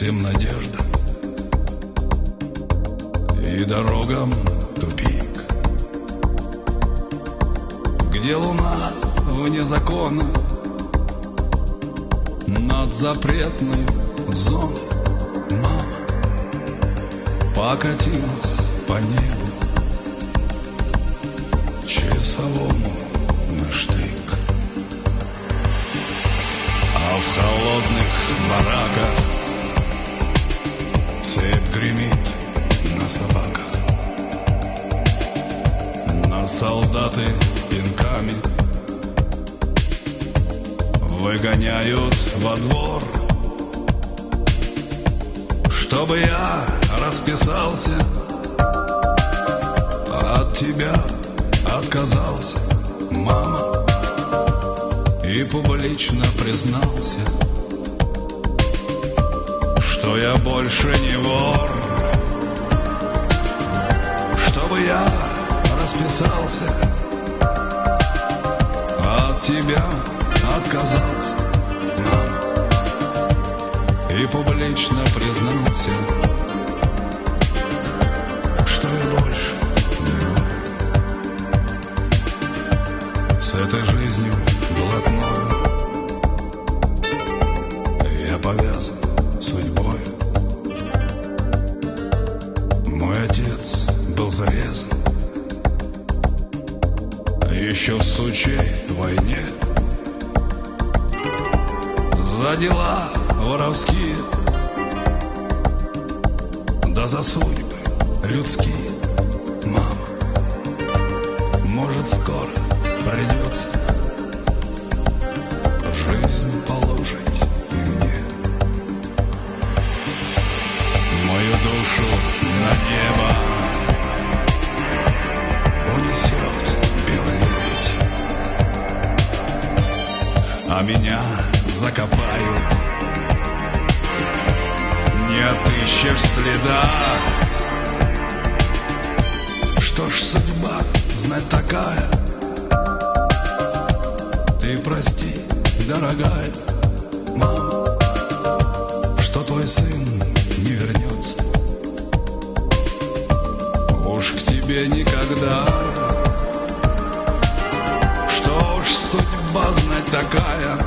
всем надеждам и дорогам тупик, где луна вне закона над запретной зоной. Мама покатилась по небу часовому на штык, а в холодных бараках цепь гремит на собаках, на солдаты пинками выгоняют во двор, чтобы я расписался, от тебя отказался, мама, и публично признался, что я больше не вор, чтобы я расписался, от тебя отказался, мама, и публично признался, что я больше не вор. С этой жизнью блатной я повязан судьбой. Мой отец был зарезан еще в сучьей войне за дела воровские, да за судьбы людские. Мама, может, скоро придется жизнь положить и мне, мою душу на небо унесет белый лебедь, а меня закопают, не отыщешь следа. Что ж, судьба, знать такая, ты прости, дорогая, мама, что твой сын не вернется уж к тебе никогда. Что ж, судьба, знать такая,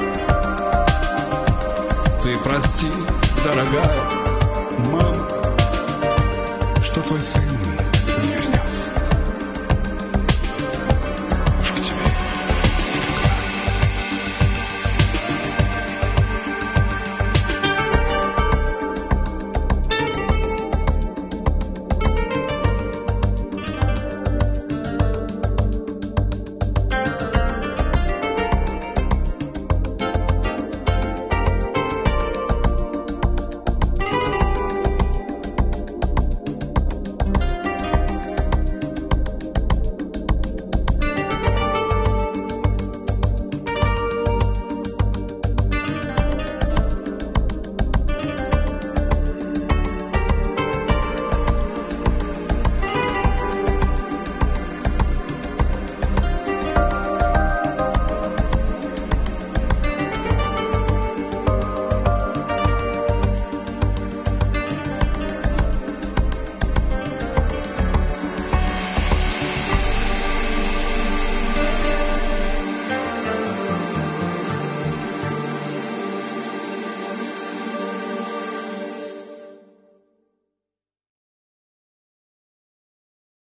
ты прости, дорогая, мама, что твой сын